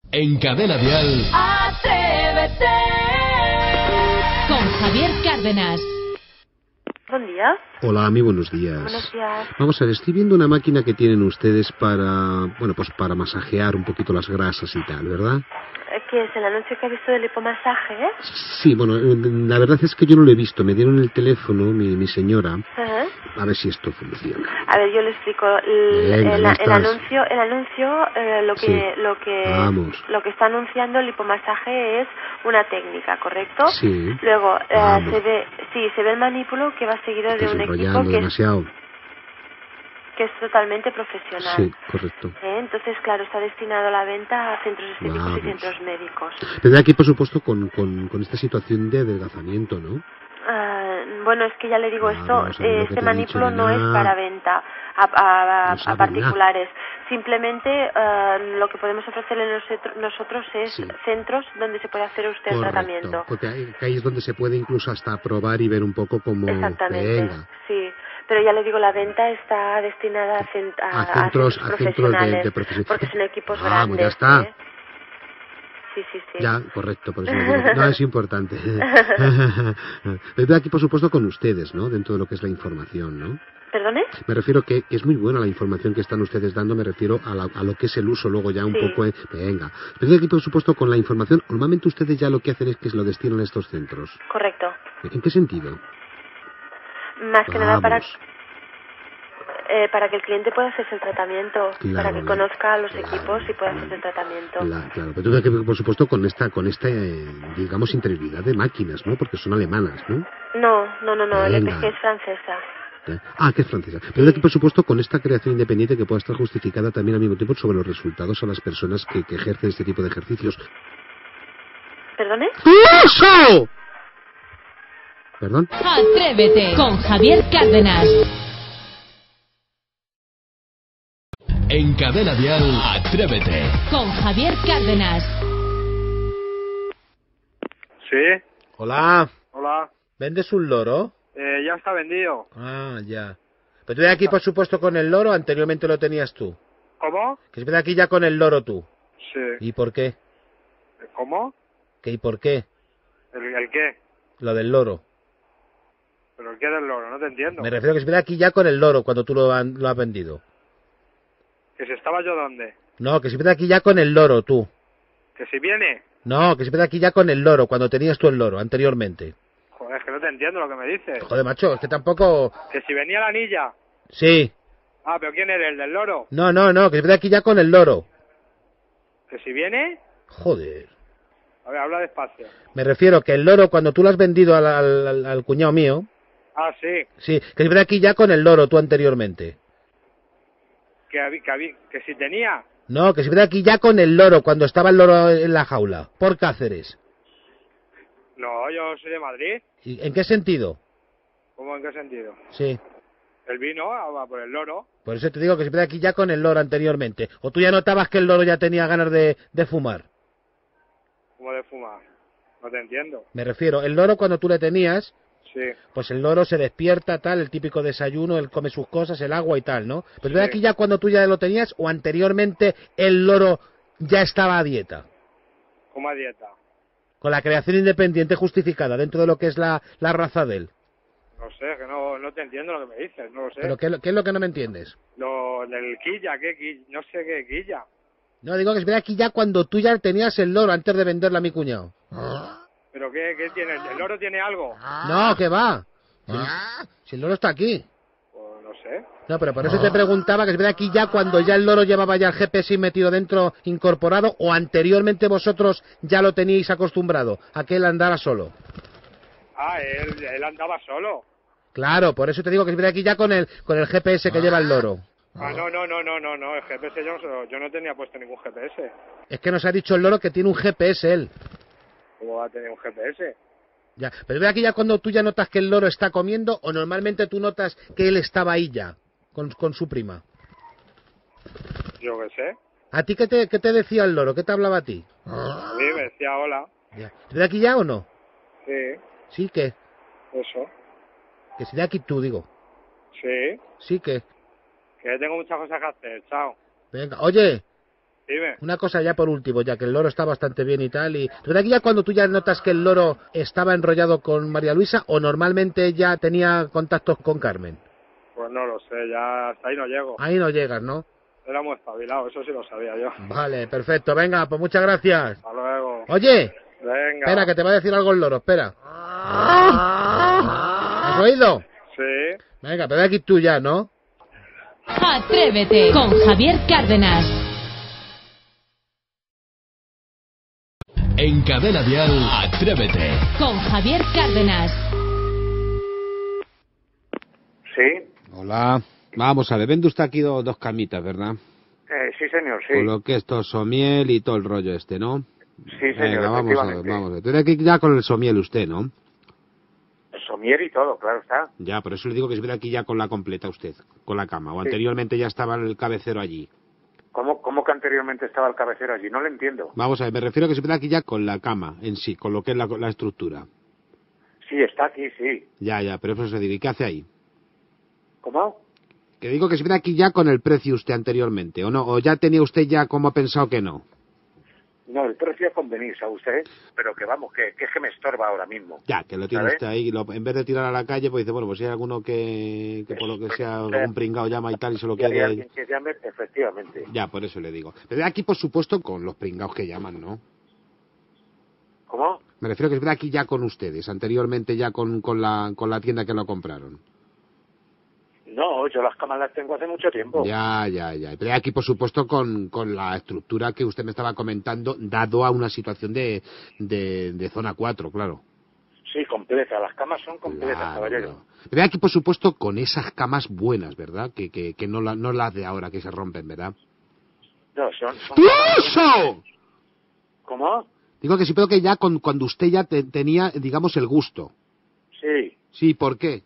En Cadena Dial. Atrévete con Javier Cárdenas. Buen día. Hola, muy buenos días. Buenos días. Vamos a ver, estoy viendo una máquina que tienen ustedes para, bueno, pues para masajear un poquito las grasas y tal, ¿verdad? ¿Qué es el anuncio que ha visto del lipomasaje, Sí, bueno, la verdad es que yo no lo he visto. Me dieron el teléfono, mi señora. Ajá. A ver si esto funciona. A ver, yo le explico. Venga, El ya estás. anuncio, Sí. Vamos. lo que está anunciando el lipomasaje es una técnica, ¿correcto? Sí. Luego Vamos. se ve el manípulo que va seguido de Estás un equipo enrollando demasiado. que es totalmente profesional. Sí, correcto. Entonces, claro, está destinado a la venta a centros estéticos Vamos. y centros médicos. Tendrá aquí, por supuesto, con esta situación de adelgazamiento, ¿no? Bueno, es que ya le digo Claro, esto, no sabes lo que este te he manípulo dicho, no es nena. para venta No a sabe particulares. Simplemente lo que podemos ofrecerle nosotros es Sí. centros donde se puede hacer usted el tratamiento. Porque ahí es donde se puede incluso hasta probar y ver un poco cómo... Exactamente, Venga. sí. Pero ya le digo, la venta está destinada a centros profesionales, de profesionales. porque son equipos Vamos, grandes. ya está. ¿eh? Sí. Ya, correcto, por eso le digo. No, es importante. Estoy aquí, por supuesto, con ustedes, ¿no? Dentro de lo que es la información, ¿no? ¿Perdone? Me refiero que es muy buena la información que están ustedes dando, me refiero a lo que es el uso luego ya un Sí. poco... Venga. Estoy aquí, por supuesto, con la información. Normalmente ustedes ya lo que hacen es que se lo destinan a estos centros. Correcto. ¿En qué sentido? Más que nada Vamos. para que el cliente pueda hacerse el tratamiento, Claro, para que claro, conozca los claro, equipos y pueda hacerse el tratamiento. Claro, pero tengo que ver, por supuesto, con esta digamos, interioridad de máquinas, ¿no? Porque son alemanas, ¿no? No, el Venga. EPG es francesa. Que es francesa. Pero aquí, por supuesto, con esta creación independiente que pueda estar justificada también al mismo tiempo sobre los resultados a las personas que ejercen este tipo de ejercicios. ¿Perdone? ¡Eso! ¿Perdón? Atrévete con Javier Cárdenas. En Cadena Dial. Atrévete. Con Javier Cárdenas. Sí, Hola. hola. ¿Vendes un loro? Ya está vendido. Ah, ya. Pero tú de aquí, por supuesto, con el loro, anteriormente lo tenías tú. ¿Cómo? Que se de aquí ya con el loro tú. Sí. ¿Y por qué? ¿Cómo? ¿Y por qué? ¿El qué? Lo del loro. ¿Pero el qué del loro? No te entiendo. Me refiero a que se de aquí ya con el loro cuando tú lo has vendido. ¿Que si estaba yo dónde? No, que se de aquí ya con el loro tú. ¿Que si viene? No, que se de aquí ya con el loro cuando tenías tú el loro anteriormente. Joder, es que no te entiendo lo que me dices. Joder, macho, es que tampoco... ¿Que si venía la anilla? Sí. Ah, ¿pero quién eres? ¿El del loro? No, que se de aquí ya con el loro. ¿Que si viene? Joder. A ver, habla despacio. Me refiero que el loro cuando tú lo has vendido al cuñado mío... Ah, sí. Sí, que se de aquí ya con el loro tú anteriormente. ¿Que si tenía? No, que se de aquí ya con el loro cuando estaba el loro en la jaula. Por Cáceres. No, yo soy de Madrid. ¿Y en qué sentido? ¿Cómo, en qué sentido? Sí. El vino va por el loro. Por eso te digo que se de aquí ya con el loro anteriormente. ¿O tú ya notabas que el loro ya tenía ganas de fumar? ¿Cómo de fumar? No te entiendo. Me refiero, el loro cuando tú le tenías, Sí. pues el loro se despierta, tal, el típico desayuno, él come sus cosas, el agua y tal, ¿no? Pero Sí. de aquí ya cuando tú ya lo tenías, o anteriormente el loro ya estaba a dieta. ¿Cómo a dieta? Con la creación independiente justificada dentro de lo que es la raza de él. No sé, que no te entiendo lo que me dices, no lo sé. ¿Pero qué es lo que no me entiendes? Lo del quilla, no sé qué quilla. No, digo que es verdad aquí ya cuando tú ya tenías el loro antes de venderle a mi cuñado. ¿Pero qué tiene? ¿El loro tiene algo? No, que va. Si el loro está aquí. Pues no sé. No, pero por eso te preguntaba que es verdad aquí ya cuando ya el loro llevaba ya el GPS metido dentro, incorporado, o anteriormente vosotros ya lo teníais acostumbrado a que él andara solo. Ah, él andaba solo. Claro, por eso te digo que es verdad aquí ya con el GPS que lleva el loro. Ah, no, el GPS yo no tenía puesto ningún GPS. Es que nos ha dicho el loro que tiene un GPS él. ¿Cómo va a tener un GPS? Ya, pero es verdad que ya cuando tú ya notas que el loro está comiendo, o normalmente tú notas que él estaba ahí ya, con su prima. Yo qué sé. ¿A ti qué te decía el loro? ¿Qué te hablaba a ti? A mí me decía hola. Ya. ¿Es de aquí ya o no? Sí, Sí, ¿qué? eso. Que si de aquí tú, digo. Sí, Sí, ¿qué? que tengo muchas cosas que hacer, chao. Venga, oye, Dime. Una cosa ya por último, ya que el loro está bastante bien y tal, y ¿verdad que ya cuando tú ya notas que el loro estaba enrollado con María Luisa o normalmente ya tenía contactos con Carmen? Pues no lo sé, ya hasta ahí no llego. Ahí no llegas, ¿no? Era muy espabilado, eso sí lo sabía yo. Vale, perfecto, venga, pues muchas gracias. Hasta luego. Oye, Venga. espera, que te va a decir algo el loro, espera. ¿Has oído? Sí. Venga, pero aquí tú ya, ¿no? Atrévete con Javier Cárdenas. En Cadena Dial, Atrévete. Con Javier Cárdenas. Sí. Hola. Vamos a ver, vende usted aquí dos camitas, ¿verdad? Sí, señor, sí. Con lo que esto somiel y todo el rollo este, ¿no? Sí, señor, Venga, vamos a ver, efectivamente. vamos a ver. Tiene que ir ya con el somiel usted, ¿no? Somier y todo, claro está. Ya, por eso le digo que se viene aquí ya con la completa usted, con la cama. O anteriormente ya estaba el cabecero allí. ¿Cómo que anteriormente estaba el cabecero allí? No lo entiendo. Vamos a ver, me refiero a que se viene aquí ya con la cama en sí, con lo que es la estructura. Sí, está aquí, sí. Ya, pero eso se dice, ¿y qué hace ahí? ¿Cómo? Que digo que se viene aquí ya con el precio usted anteriormente, ¿o no? ¿O ya tenía usted ya como ha pensado que no? No, el precio es convenir, ¿sabe usted? Pero que vamos, que es que me estorba ahora mismo. Ya, que lo tiene ¿Sabe? usted ahí, y en vez de tirar a la calle, pues dice, bueno, pues si hay alguno que por lo que sea, algún pringao llama y tal, y se lo Si hay quiere... alguien que llame, efectivamente. Ya, por eso le digo. Pero aquí, por supuesto, con los pringaos que llaman, ¿no? ¿Cómo? Me refiero a que es verdad aquí ya con ustedes, anteriormente ya con la tienda que lo compraron. No, yo las camas las tengo hace mucho tiempo. Ya. Pero aquí, por supuesto, con la estructura que usted me estaba comentando, dado a una situación de zona 4, claro. Sí, completa. Las camas son completas, caballero. Claro. Pero aquí, por supuesto, con esas camas buenas, ¿verdad? Que no las de ahora, que se rompen, ¿verdad? No, son ¡Eso! ¿Cómo? Digo que sí, pero que ya cuando usted ya tenía, digamos, el gusto. Sí. Sí, ¿por qué?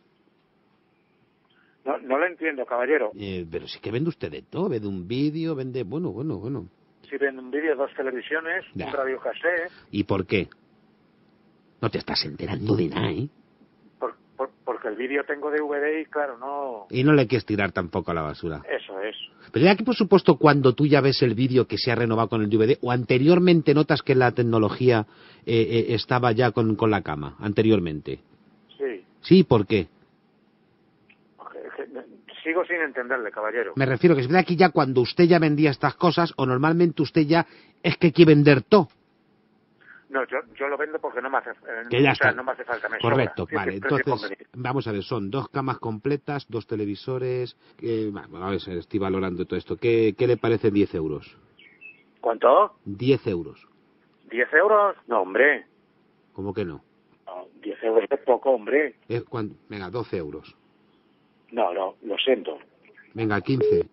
No lo entiendo, caballero. Pero sí que vende usted de todo, vende un vídeo, vende... Bueno. Si vende un vídeo, 2 televisiones, Ya. un radio cassette, ¿Y por qué? No te estás enterando de nada, ¿eh? porque el vídeo tengo DVD y claro, no... Y no le quieres tirar tampoco a la basura. Eso es. Pero ya que, por supuesto, cuando tú ya ves el vídeo que se ha renovado con el DVD, o anteriormente notas que la tecnología estaba ya con la cama, anteriormente. Sí. Sí, ¿por qué? Sigo sin entenderle, caballero. Me refiero que es verdad que ya cuando usted ya vendía estas cosas, o normalmente usted ya es que quiere vender todo. No, yo lo vendo porque no me hace, Que ya o sea, está. no me hace falta. Me Correcto, sobra. vale. Sí, precio Entonces, convenir. vamos a ver, son 2 camas completas, 2 televisores... bueno, a ver, estoy valorando todo esto. ¿Qué le parece 10 euros? ¿Cuánto? 10 euros. ¿10 euros? No, hombre. ¿Cómo que no? No, 10 euros es poco, hombre. Venga, 12 euros. No, lo siento. Venga, 15.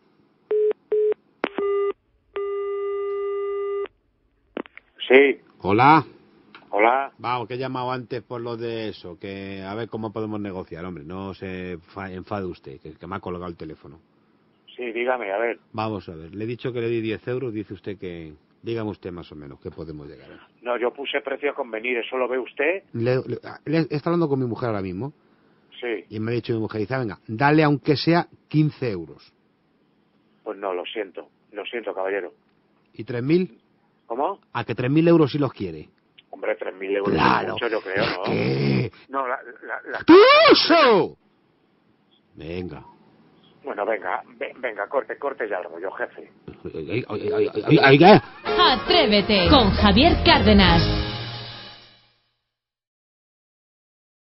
Sí. Hola. Hola. Vamos, que he llamado antes por lo de eso, que a ver cómo podemos negociar, hombre, no se enfade usted, que me ha colgado el teléfono. Sí, dígame, a ver. Vamos a ver, le he dicho que le di 10 euros, dice usted que... Dígame usted más o menos, ¿qué podemos llegar a? No, yo puse precio a convenir, ¿eso lo ve usted? Está hablando con mi mujer ahora mismo, Sí. y me ha dicho mi mujer, dice, venga, dale aunque sea 15 euros. Pues no, lo siento, caballero. ¿Y 3.000? ¿Cómo? A que 3.000 euros si los quiere. Hombre, 3.000 euros Claro. es mucho, yo creo, ¿no? ¿Qué? No, ¡Eso! Venga. Bueno, venga, corte ya el rollo, jefe. Oiga. Atrévete con Javier Cárdenas.